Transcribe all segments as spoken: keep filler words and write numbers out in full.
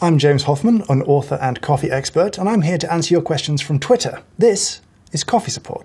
I'm James Hoffmann, an author and coffee expert, and I'm here to answer your questions from Twitter. This is Coffee Support.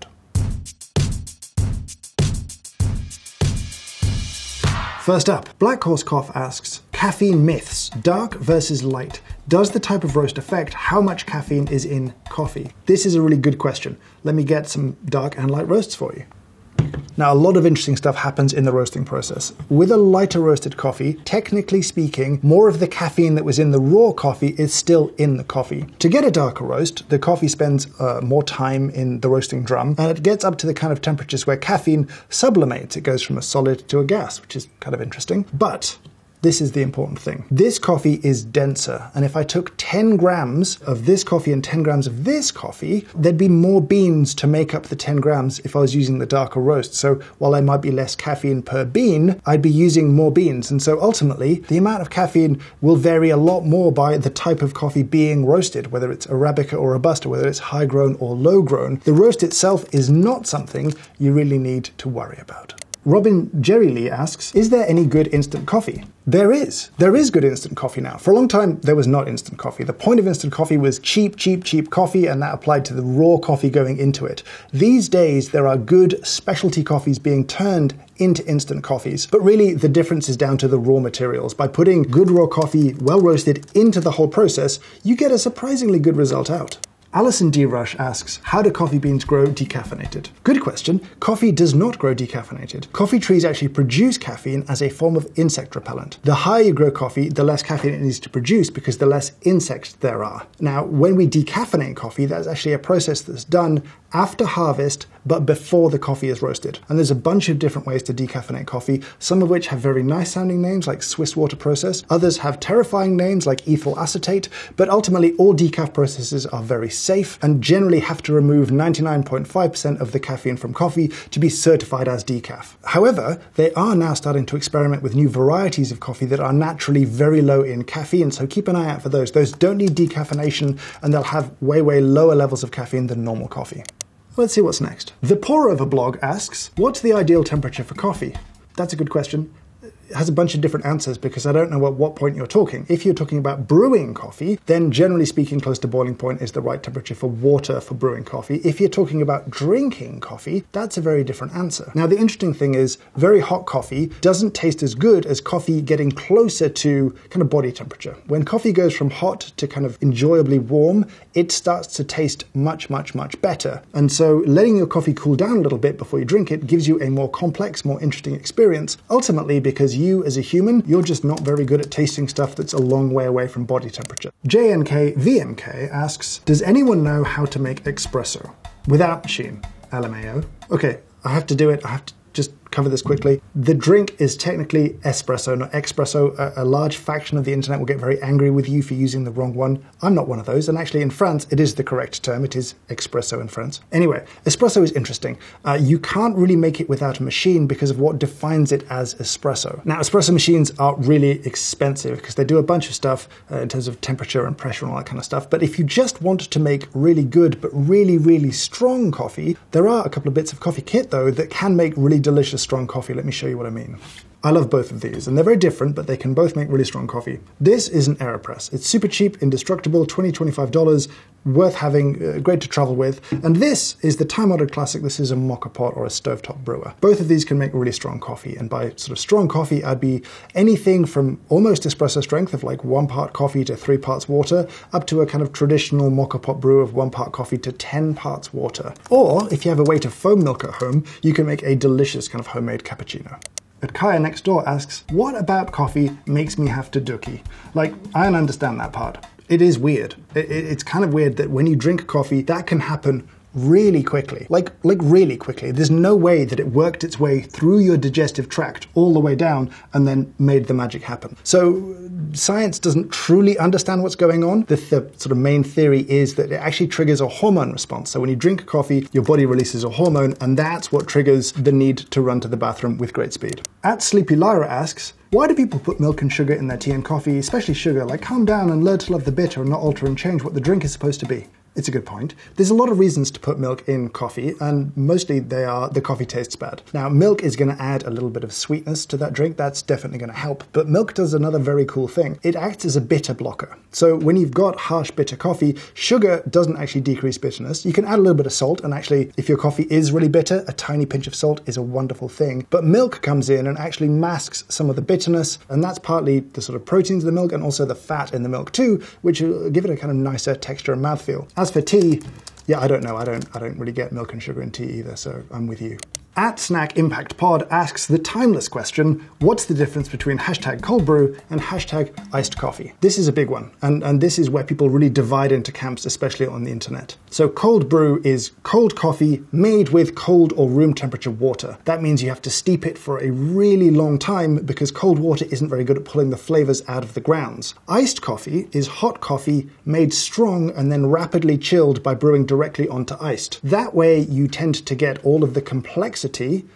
First up, Black Horse Cough asks, caffeine myths, dark versus light. Does the type of roast affect how much caffeine is in coffee? This is a really good question. Let me get some dark and light roasts for you. Now, a lot of interesting stuff happens in the roasting process. With a lighter roasted coffee, technically speaking, more of the caffeine that was in the raw coffee is still in the coffee. To get a darker roast, the coffee spends uh, more time in the roasting drum, and it gets up to the kind of temperatures where caffeine sublimates. It goes from a solid to a gas, which is kind of interesting. But this is the important thing. This coffee is denser, and if I took ten grams of this coffee and ten grams of this coffee, there'd be more beans to make up the ten grams if I was using the darker roast. So while there might be less caffeine per bean, I'd be using more beans. And so ultimately, the amount of caffeine will vary a lot more by the type of coffee being roasted, whether it's Arabica or Robusta, whether it's high grown or low grown. The roast itself is not something you really need to worry about. Robin Jerry Lee asks, is there any good instant coffee? There is. There is good instant coffee now. For a long time, there was not instant coffee. The point of instant coffee was cheap, cheap, cheap coffee, and that applied to the raw coffee going into it. These days, there are good specialty coffees being turned into instant coffees. But really, the difference is down to the raw materials. By putting good raw coffee, well roasted, into the whole process, you get a surprisingly good result out. Alison D. Rush asks, how do coffee beans grow decaffeinated? Good question. Coffee does not grow decaffeinated. Coffee trees actually produce caffeine as a form of insect repellent. The higher you grow coffee, the less caffeine it needs to produce because the less insects there are. Now, when we decaffeinate coffee, that's actually a process that's done after harvest, but before the coffee is roasted. And there's a bunch of different ways to decaffeinate coffee, some of which have very nice sounding names like Swiss water process. Others have terrifying names like ethyl acetate, but ultimately all decaf processes are very safe and generally have to remove ninety-nine point five percent of the caffeine from coffee to be certified as decaf. However, they are now starting to experiment with new varieties of coffee that are naturally very low in caffeine, so keep an eye out for those. Those don't need decaffeination and they'll have way, way lower levels of caffeine than normal coffee. Let's see what's next. The Pour Over blog asks, what's the ideal temperature for coffee? That's a good question. It has a bunch of different answers because I don't know at what point you're talking. If you're talking about brewing coffee, then generally speaking, close to boiling point is the right temperature for water for brewing coffee. If you're talking about drinking coffee, that's a very different answer. Now, the interesting thing is very hot coffee doesn't taste as good as coffee getting closer to kind of body temperature. When coffee goes from hot to kind of enjoyably warm, it starts to taste much, much, much better. And so letting your coffee cool down a little bit before you drink it gives you a more complex, more interesting experience, ultimately because you as a human, you're just not very good at tasting stuff that's a long way away from body temperature. J N K V M K asks, does anyone know how to make espresso without machine? L M A O. Okay, I have to do it. I have to just cover this quickly. The drink is technically espresso, not espresso. A, a large faction of the internet will get very angry with you for using the wrong one. I'm not one of those, and actually in France, it is the correct term. It is espresso in France. Anyway, espresso is interesting. Uh, you can't really make it without a machine because of what defines it as espresso. Now, espresso machines are really expensive because they do a bunch of stuff uh, in terms of temperature and pressure and all that kind of stuff. But if you just want to make really good, but really, really strong coffee, there are a couple of bits of coffee kit, though, that can make really delicious strong coffee. Let me show you what I mean. I love both of these, and they're very different, but they can both make really strong coffee. This is an AeroPress. It's super cheap, indestructible, twenty, twenty-five dollars, worth having, uh, great to travel with. And this is the time-honored classic. This is a moka pot or a stovetop brewer. Both of these can make really strong coffee, and by sort of strong coffee, I'd be anything from almost espresso strength of like one part coffee to three parts water, up to a kind of traditional moka pot brew of one part coffee to ten parts water. Or, if you have a way to foam milk at home, you can make a delicious kind of homemade cappuccino. But Kaya next door asks, what about coffee makes me have to dookie? Like, I don't understand that part. It is weird. It, it, it's kind of weird that when you drink coffee, that can happen really quickly. Like, like really quickly. There's no way that it worked its way through your digestive tract all the way down and then made the magic happen. So science doesn't truly understand what's going on. The, the sort of main theory is that it actually triggers a hormone response. So when you drink coffee, your body releases a hormone, and that's what triggers the need to run to the bathroom with great speed. At Sleepy Lyra asks, why do people put milk and sugar in their tea and coffee, especially sugar? Like, calm down and learn to love the bitter and not alter and change what the drink is supposed to be. It's a good point. There's a lot of reasons to put milk in coffee, and mostly they are the coffee tastes bad. Now, milk is going to add a little bit of sweetness to that drink. That's definitely going to help. But milk does another very cool thing. It acts as a bitter blocker. So when you've got harsh, bitter coffee, sugar doesn't actually decrease bitterness. You can add a little bit of salt, and actually, if your coffee is really bitter, a tiny pinch of salt is a wonderful thing. But milk comes in and actually masks some of the bitterness, and that's partly the sort of proteins in the milk and also the fat in the milk too, which will give it a kind of nicer texture and mouthfeel. As for tea, yeah, I don't know. I don't, I don't really get milk and sugar in tea either, so I'm with you. At Snack Impact Pod asks the timeless question, what's the difference between hashtag cold brew and hashtag iced coffee? This is a big one, and, and this is where people really divide into camps, especially on the internet. So cold brew is cold coffee made with cold or room temperature water. That means you have to steep it for a really long time because cold water isn't very good at pulling the flavors out of the grounds. Iced coffee is hot coffee made strong and then rapidly chilled by brewing directly onto iced. That way you tend to get all of the complexity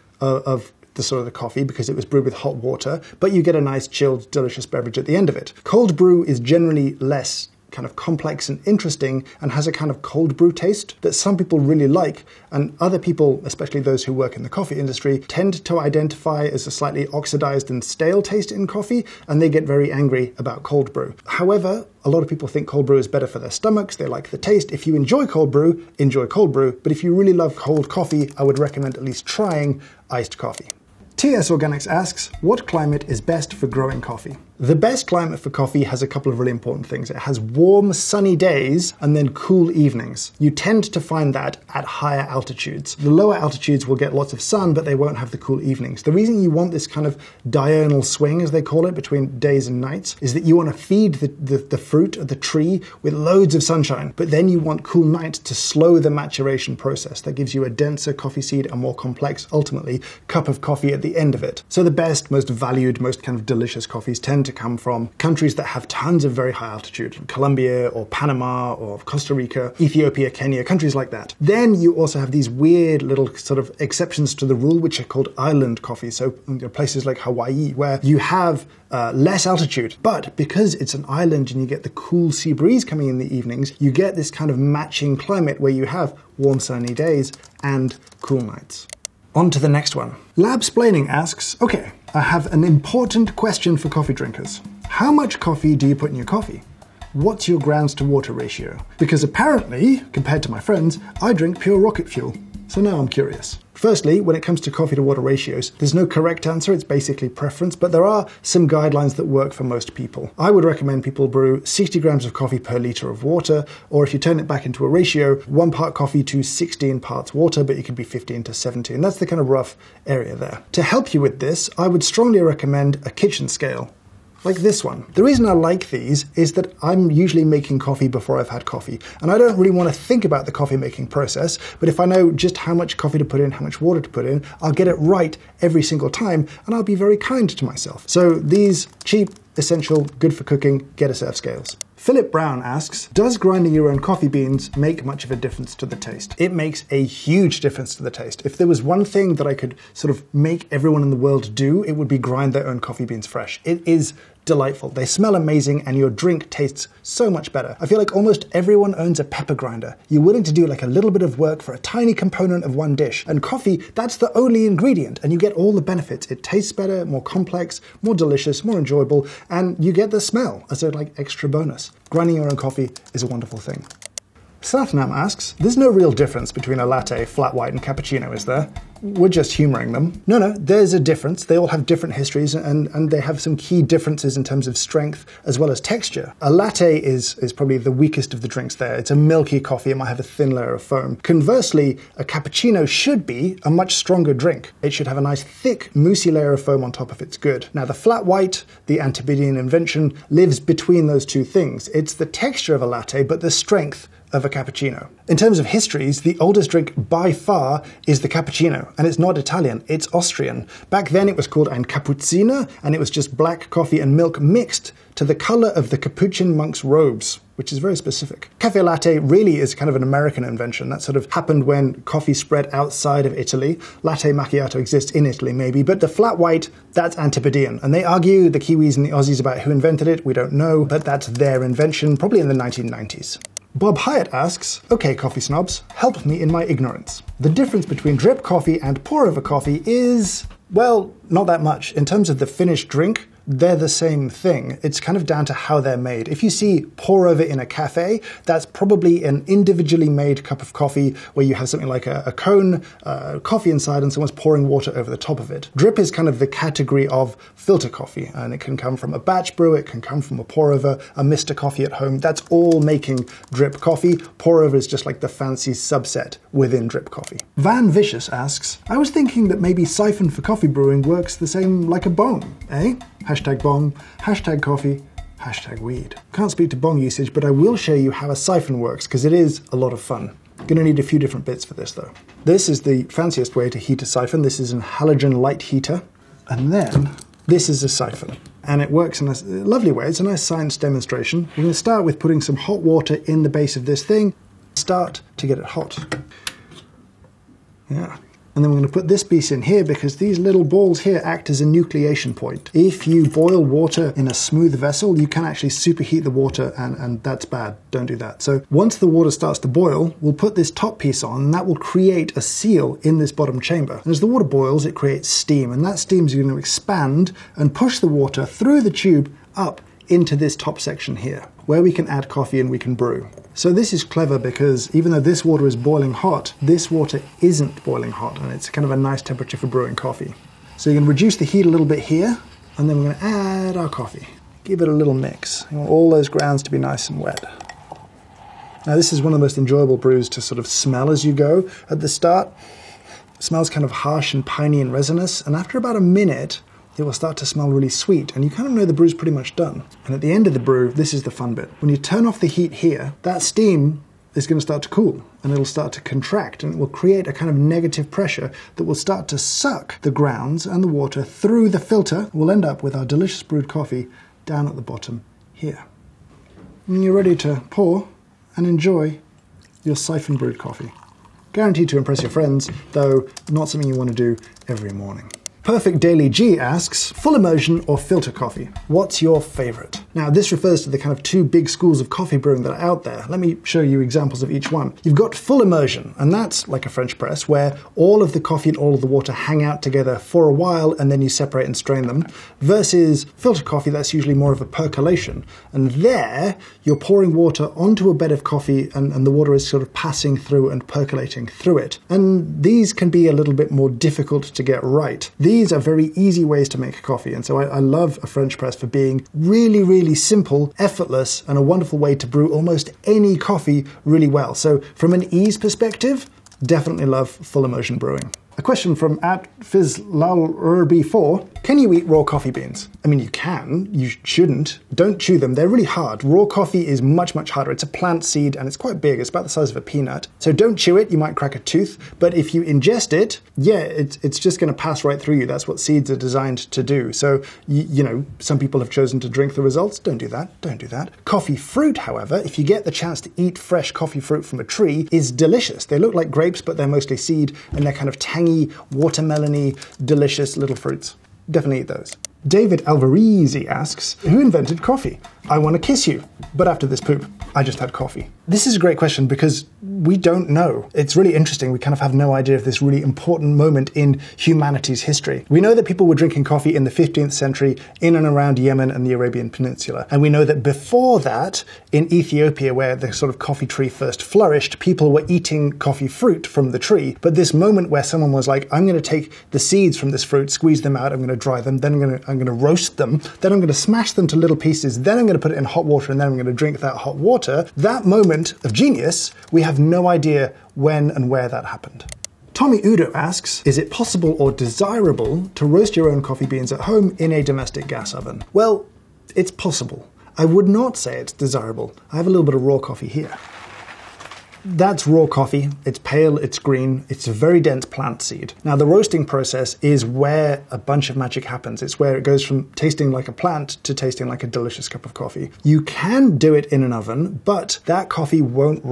of the sort of the coffee because it was brewed with hot water, but you get a nice chilled, delicious beverage at the end of it. Cold brew is generally less kind of complex and interesting and has a kind of cold brew taste that some people really like, and other people, especially those who work in the coffee industry, tend to identify as a slightly oxidized and stale taste in coffee, and they get very angry about cold brew. However, a lot of people think cold brew is better for their stomachs, they like the taste. If you enjoy cold brew, enjoy cold brew, but if you really love cold coffee, I would recommend at least trying iced coffee. T S Organics asks, what climate is best for growing coffee? The best climate for coffee has a couple of really important things. It has warm, sunny days and then cool evenings. You tend to find that at higher altitudes. The lower altitudes will get lots of sun, but they won't have the cool evenings. The reason you want this kind of diurnal swing, as they call it, between days and nights, is that you want to feed the, the, the fruit of the tree with loads of sunshine, but then you want cool nights to slow the maturation process. That gives you a denser coffee seed, a more complex, ultimately, cup of coffee at the end of it. So the best, most valued, most kind of delicious coffees tend to come from countries that have tons of very high altitude, Colombia or Panama or Costa Rica, Ethiopia, Kenya, countries like that. Then you also have these weird little sort of exceptions to the rule, which are called island coffees. So you know, places like Hawaii, where you have uh, less altitude, but because it's an island and you get the cool sea breeze coming in the evenings, you get this kind of matching climate where you have warm sunny days and cool nights. On to the next one. Labsplaining asks, okay, I have an important question for coffee drinkers. How much coffee do you put in your coffee? What's your grounds to water ratio? Because apparently, compared to my friends, I drink pure rocket fuel. So now I'm curious. Firstly, when it comes to coffee to water ratios, there's no correct answer, it's basically preference, but there are some guidelines that work for most people. I would recommend people brew sixty grams of coffee per litre of water, or if you turn it back into a ratio, one part coffee to sixteen parts water, but it could be fifteen to seventeen. That's the kind of rough area there. To help you with this, I would strongly recommend a kitchen scale. Like this one. The reason I like these is that I'm usually making coffee before I've had coffee, and I don't really want to think about the coffee making process, but if I know just how much coffee to put in, how much water to put in, I'll get it right every single time, and I'll be very kind to myself. So these cheap, essential, good for cooking, get a serve scales. Philip Brown asks, does grinding your own coffee beans make much of a difference to the taste? It makes a huge difference to the taste. If there was one thing that I could sort of make everyone in the world do, it would be grind their own coffee beans fresh. It is delightful. They smell amazing and your drink tastes so much better. I feel like almost everyone owns a pepper grinder. You're willing to do like a little bit of work for a tiny component of one dish. And coffee, that's the only ingredient and you get all the benefits. It tastes better, more complex, more delicious, more enjoyable, and you get the smell as a like extra bonus. Grinding your own coffee is a wonderful thing. Satnam asks, there's no real difference between a latte, flat white and cappuccino, is there? We're just humoring them. No, no, there's a difference. They all have different histories and, and they have some key differences in terms of strength as well as texture. A latte is, is probably the weakest of the drinks there. It's a milky coffee. It might have a thin layer of foam. Conversely, a cappuccino should be a much stronger drink. It should have a nice thick, moussey layer of foam on top if it's good. Now, the flat white, the Antipodean invention, lives between those two things. It's the texture of a latte, but the strength of a cappuccino. In terms of histories, the oldest drink by far is the cappuccino, and it's not Italian, it's Austrian. Back then it was called ein Cappucciner, and it was just black coffee and milk mixed to the color of the Capuchin monk's robes, which is very specific. Cafe latte really is kind of an American invention. That sort of happened when coffee spread outside of Italy. Latte macchiato exists in Italy maybe, but the flat white, that's Antipodean. And they argue, the Kiwis and the Aussies, about who invented it. We don't know, but that's their invention, probably in the nineteen nineties. Bob Hyatt asks, okay, coffee snobs, help me in my ignorance. The difference between drip coffee and pour-over coffee is, well, not that much. In terms of the finished drink, they're the same thing. It's kind of down to how they're made. If you see pour over in a cafe, that's probably an individually made cup of coffee where you have something like a, a cone, uh, coffee inside, and someone's pouring water over the top of it. Drip is kind of the category of filter coffee, and it can come from a batch brew, it can come from a pour over, a Mister Coffee at home. That's all making drip coffee. Pour over is just like the fancy subset within drip coffee. Van Vicious asks, I was thinking that maybe siphon for coffee brewing works the same like a bong, eh? Hashtag bong, hashtag coffee, hashtag weed. Can't speak to bong usage, but I will show you how a siphon works, because it is a lot of fun. Gonna need a few different bits for this though. This is the fanciest way to heat a siphon. This is an halogen light heater. And then this is a siphon. And it works in a lovely way. It's a nice science demonstration. We're gonna start with putting some hot water in the base of this thing. Start to get it hot. Yeah. And then we're going to put this piece in here because these little balls here act as a nucleation point. If you boil water in a smooth vessel, you can actually superheat the water, and, and that's bad. Don't do that. So once the water starts to boil, we'll put this top piece on, and that will create a seal in this bottom chamber. And as the water boils, it creates steam, and that steam is going to expand and push the water through the tube up into this top section here, where we can add coffee and we can brew. So this is clever because even though this water is boiling hot, this water isn't boiling hot, and it's kind of a nice temperature for brewing coffee. So you can reduce the heat a little bit here, and then we're going to add our coffee. Give it a little mix. You want all those grounds to be nice and wet. Now this is one of the most enjoyable brews to sort of smell as you go. At the start, it smells kind of harsh and piney and resinous, and after about a minute, it will start to smell really sweet, and you kind of know the brew's pretty much done. And at the end of the brew, this is the fun bit. When you turn off the heat here, that steam is going to start to cool, and it'll start to contract, and it will create a kind of negative pressure that will start to suck the grounds and the water through the filter. We'll end up with our delicious brewed coffee down at the bottom here. And you're ready to pour and enjoy your siphon brewed coffee. Guaranteed to impress your friends, though not something you want to do every morning. Perfect Daily G asks, full immersion or filter coffee? What's your favorite? Now this refers to the kind of two big schools of coffee brewing that are out there. Let me show you examples of each one. You've got full immersion, and that's like a French press where all of the coffee and all of the water hang out together for a while and then you separate and strain them, versus filter coffee that's usually more of a percolation. And there you're pouring water onto a bed of coffee, and, and the water is sort of passing through and percolating through it. And these can be a little bit more difficult to get right. These are very easy ways to make coffee, and so I, I love a French press for being really, really simple, effortless, and a wonderful way to brew almost any coffee really well. So from an ease perspective, definitely love full immersion brewing. A question from at Fizzlalurb four. Can you eat raw coffee beans? I mean, you can, you shouldn't. Don't chew them, they're really hard. Raw coffee is much, much harder. It's a plant seed and it's quite big, it's about the size of a peanut. So don't chew it, you might crack a tooth, but if you ingest it, yeah, it's, it's just gonna pass right through you. That's what seeds are designed to do. So, you, you know, some people have chosen to drink the results. Don't do that, don't do that. Coffee fruit, however, if you get the chance to eat fresh coffee fruit from a tree, is delicious. They look like grapes, but they're mostly seed, and they're kind of tangy, watermelony, delicious little fruits. Definitely eat those. David Alvarezi asks, who invented coffee? I want to kiss you, but after this poop, I just had coffee. This is a great question because we don't know. It's really interesting. We kind of have no idea of this really important moment in humanity's history. We know that people were drinking coffee in the fifteenth century in and around Yemen and the Arabian Peninsula. And we know that before that, in Ethiopia, where the sort of coffee tree first flourished, people were eating coffee fruit from the tree. But this moment where someone was like, I'm going to take the seeds from this fruit, squeeze them out, I'm going to dry them, then I'm going to, I'm going to roast them, then I'm going to smash them to little pieces, then I'm going to put it in hot water, and then I'm going to drink that hot water. That moment of genius, we have no idea when and where that happened. Tommy Udo asks, is it possible or desirable to roast your own coffee beans at home in a domestic gas oven? Well, it's possible. I would not say it's desirable. I have a little bit of raw coffee here. That's raw coffee. It's pale, it's green, it's a very dense plant seed. Now the roasting process is where a bunch of magic happens. It's where it goes from tasting like a plant to tasting like a delicious cup of coffee. You can do it in an oven, but that coffee won't roast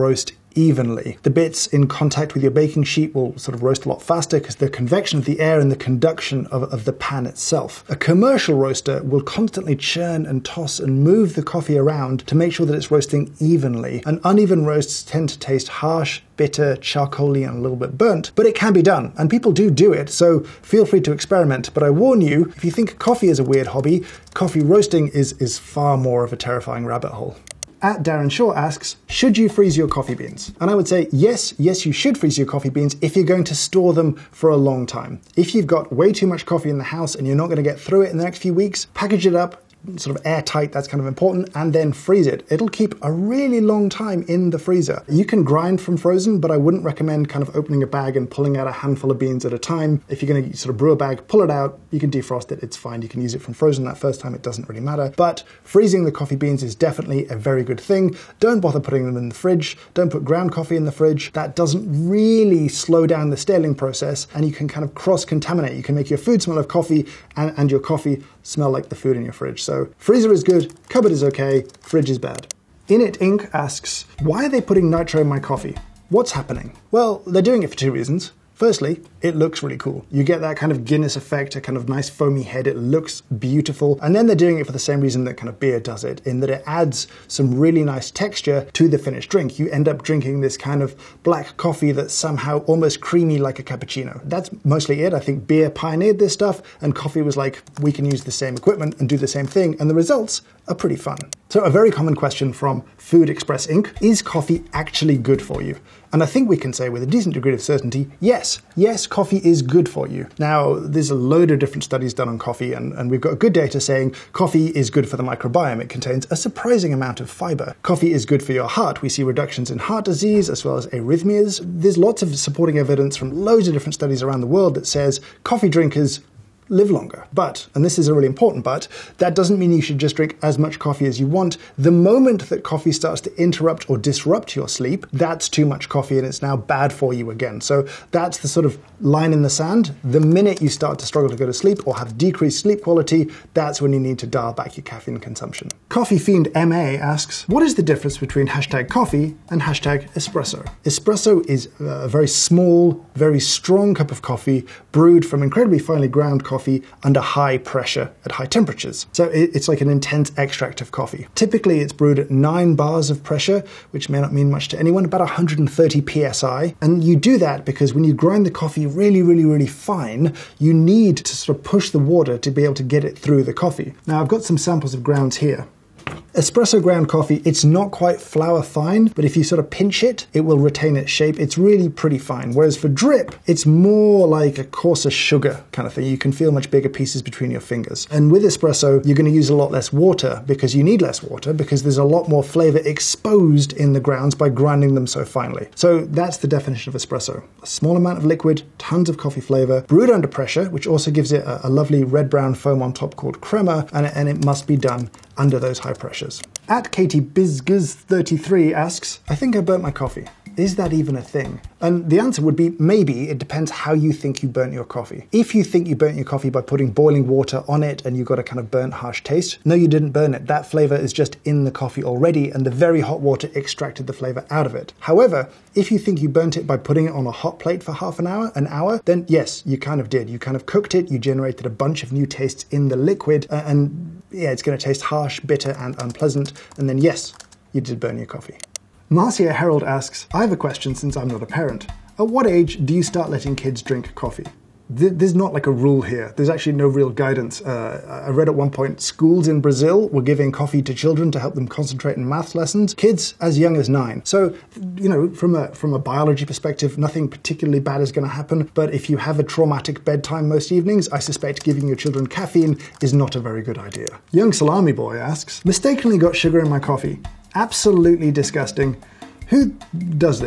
evenly. The bits in contact with your baking sheet will sort of roast a lot faster because the convection of the air and the conduction of, of the pan itself. A commercial roaster will constantly churn and toss and move the coffee around to make sure that it's roasting evenly. And uneven roasts tend to taste harsh, bitter, charcoaly, and a little bit burnt, but it can be done, and people do do it, so feel free to experiment. But I warn you, if you think coffee is a weird hobby, coffee roasting is, is far more of a terrifying rabbit hole. At Darren Shaw asks, should you freeze your coffee beans? And I would say, yes, yes, you should freeze your coffee beans if you're going to store them for a long time. If you've got way too much coffee in the house and you're not going to get through it in the next few weeks, package it up, sort of airtight, that's kind of important, and then freeze it. It'll keep a really long time in the freezer. You can grind from frozen, but I wouldn't recommend kind of opening a bag and pulling out a handful of beans at a time. If you're going to sort of brew a bag, pull it out, you can defrost it, it's fine. You can use it from frozen that first time, it doesn't really matter. But freezing the coffee beans is definitely a very good thing. Don't bother putting them in the fridge. Don't put ground coffee in the fridge. That doesn't really slow down the staling process, and you can kind of cross-contaminate. You can make your food smell of coffee and, and your coffee smell like the food in your fridge. So freezer is good, cupboard is okay, fridge is bad. Init Incorporated asks, why are they putting nitro in my coffee? What's happening? Well, they're doing it for two reasons. Firstly, it looks really cool. You get that kind of Guinness effect, a kind of nice foamy head, it looks beautiful. And then they're doing it for the same reason that kind of beer does it, in that it adds some really nice texture to the finished drink. You end up drinking this kind of black coffee that's somehow almost creamy like a cappuccino. That's mostly it. I think beer pioneered this stuff, and coffee was like, we can use the same equipment and do the same thing, and the results are pretty fun. So a very common question from Food Express Incorporated, is coffee actually good for you? And I think we can say with a decent degree of certainty, yes, yes, coffee is good for you. Now, there's a load of different studies done on coffee, and, and we've got good data saying coffee is good for the microbiome. It contains a surprising amount of fiber. Coffee is good for your heart. We see reductions in heart disease as well as arrhythmias. There's lots of supporting evidence from loads of different studies around the world that says coffee drinkers live longer. But, and this is a really important but, that doesn't mean you should just drink as much coffee as you want. The moment that coffee starts to interrupt or disrupt your sleep, that's too much coffee and it's now bad for you again. So that's the sort of line in the sand. The minute you start to struggle to go to sleep or have decreased sleep quality, that's when you need to dial back your caffeine consumption. Coffee Fiend M A asks, what is the difference between hashtag coffee and hashtag espresso? Espresso is a very small, very strong cup of coffee brewed from incredibly finely ground coffee under high pressure at high temperatures. So it's like an intense extract of coffee. Typically it's brewed at nine bars of pressure, which may not mean much to anyone, about one hundred thirty P S I. And you do that because when you grind the coffee really, really, really fine, you need to sort of push the water to be able to get it through the coffee. Now I've got some samples of grounds here. Espresso ground coffee, it's not quite flour fine, but if you sort of pinch it, it will retain its shape. It's really pretty fine. Whereas for drip, it's more like a coarser sugar kind of thing. You can feel much bigger pieces between your fingers. And with espresso, you're going to use a lot less water because you need less water because there's a lot more flavor exposed in the grounds by grinding them so finely. So that's the definition of espresso. A small amount of liquid, tons of coffee flavor, brewed under pressure, which also gives it a, a lovely red-brown foam on top called crema, and, and it must be done under those high pressures. At Katie Bizguz thirty-three asks, I think I burnt my coffee. Is that even a thing? And the answer would be maybe. It depends how you think you burnt your coffee. If you think you burnt your coffee by putting boiling water on it and you got a kind of burnt, harsh taste, no, you didn't burn it. That flavor is just in the coffee already and the very hot water extracted the flavor out of it. However, if you think you burnt it by putting it on a hot plate for half an hour, an hour, then yes, you kind of did. You kind of cooked it, you generated a bunch of new tastes in the liquid, uh, and yeah, it's going to taste harsh, bitter, and unpleasant, and then yes, you did burn your coffee. Marcia Herald asks, I have a question since I'm not a parent. At what age do you start letting kids drink coffee? There's not like a rule here. There's actually no real guidance. Uh, I read at one point schools in Brazil were giving coffee to children to help them concentrate in math lessons. Kids as young as nine. So, you know, from a from a biology perspective, nothing particularly bad is going to happen. But if you have a traumatic bedtime most evenings, I suspect giving your children caffeine is not a very good idea. Young Salami Boy asks, mistakenly got sugar in my coffee. Absolutely disgusting. Who does this?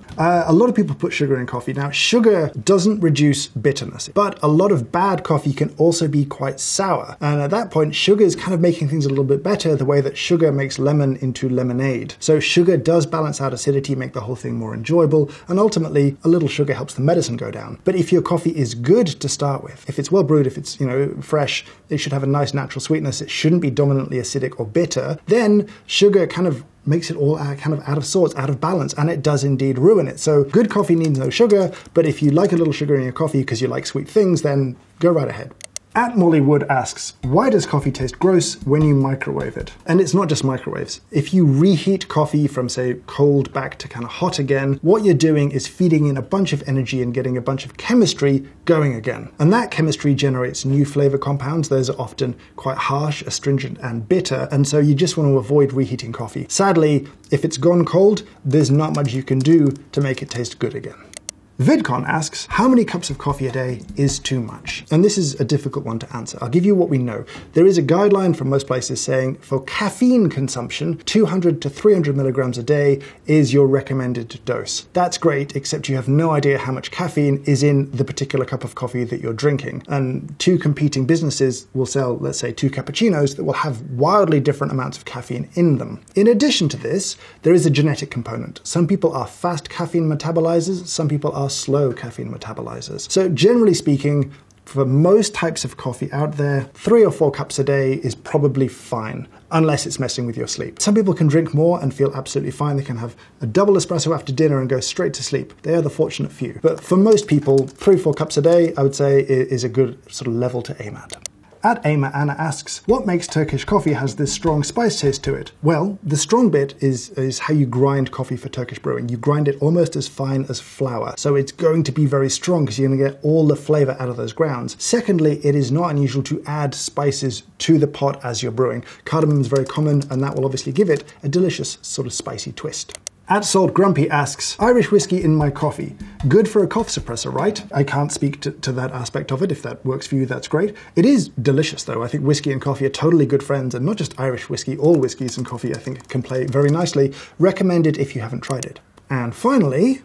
Uh, a lot of people put sugar in coffee. Now, sugar doesn't reduce bitterness, but a lot of bad coffee can also be quite sour. And at that point, sugar is kind of making things a little bit better, the way that sugar makes lemon into lemonade. So sugar does balance out acidity, make the whole thing more enjoyable, and ultimately, a little sugar helps the medicine go down. But if your coffee is good to start with, if it's well brewed, if it's, you know, fresh, it should have a nice natural sweetness, it shouldn't be dominantly acidic or bitter, then sugar kind of makes it all kind of out of sorts, out of balance, and it does indeed ruin it. So good coffee needs no sugar, but if you like a little sugar in your coffee because you like sweet things, then go right ahead. At Molly Wood asks, why does coffee taste gross when you microwave it? And it's not just microwaves. If you reheat coffee from, say, cold back to kind of hot again, what you're doing is feeding in a bunch of energy and getting a bunch of chemistry going again. And that chemistry generates new flavor compounds. Those are often quite harsh, astringent, and bitter. And so you just want to avoid reheating coffee. Sadly, if it's gone cold, there's not much you can do to make it taste good again. VidCon asks, how many cups of coffee a day is too much? And this is a difficult one to answer. I'll give you what we know. There is a guideline from most places saying for caffeine consumption, two hundred to three hundred milligrams a day is your recommended dose. That's great, except you have no idea how much caffeine is in the particular cup of coffee that you're drinking. And two competing businesses will sell, let's say, two cappuccinos that will have wildly different amounts of caffeine in them. In addition to this, there is a genetic component. Some people are fast caffeine metabolizers, some people are slow caffeine metabolizers. So generally speaking, for most types of coffee out there, three or four cups a day is probably fine, unless it's messing with your sleep. Some people can drink more and feel absolutely fine. They can have a double espresso after dinner and go straight to sleep. They are the fortunate few. But for most people, three or four cups a day, I would say, is a good sort of level to aim at. At Aimer, Anna asks, what makes Turkish coffee has this strong spice taste to it? Well, the strong bit is, is how you grind coffee for Turkish brewing. You grind it almost as fine as flour. So it's going to be very strong because you're going to get all the flavor out of those grounds. Secondly, it is not unusual to add spices to the pot as you're brewing. Cardamom is very common, and that will obviously give it a delicious sort of spicy twist. At Salt Grumpy asks, Irish whiskey in my coffee. Good for a cough suppressor, right? I can't speak to, to that aspect of it. If that works for you, that's great. It is delicious, though. I think whiskey and coffee are totally good friends, and not just Irish whiskey. All whiskeys and coffee, I think, can play very nicely. Recommended if you haven't tried it. And finally,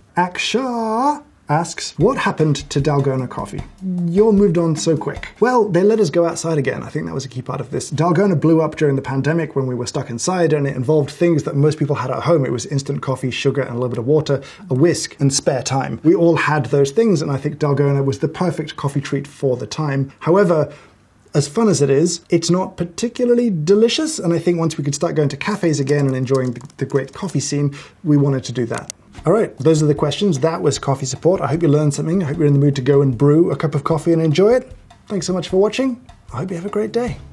Aksha asks, what happened to Dalgona coffee? You're moved on so quick. Well, they let us go outside again. I think that was a key part of this. Dalgona blew up during the pandemic when we were stuck inside, and it involved things that most people had at home. It was instant coffee, sugar, and a little bit of water, a whisk, and spare time. We all had those things, and I think Dalgona was the perfect coffee treat for the time. However, as fun as it is, it's not particularly delicious, and I think once we could start going to cafes again and enjoying the, the great coffee scene, we wanted to do that. All right, those are the questions. That was Coffee Support. I hope you learned something. I hope you're in the mood to go and brew a cup of coffee and enjoy it. Thanks so much for watching. I hope you have a great day.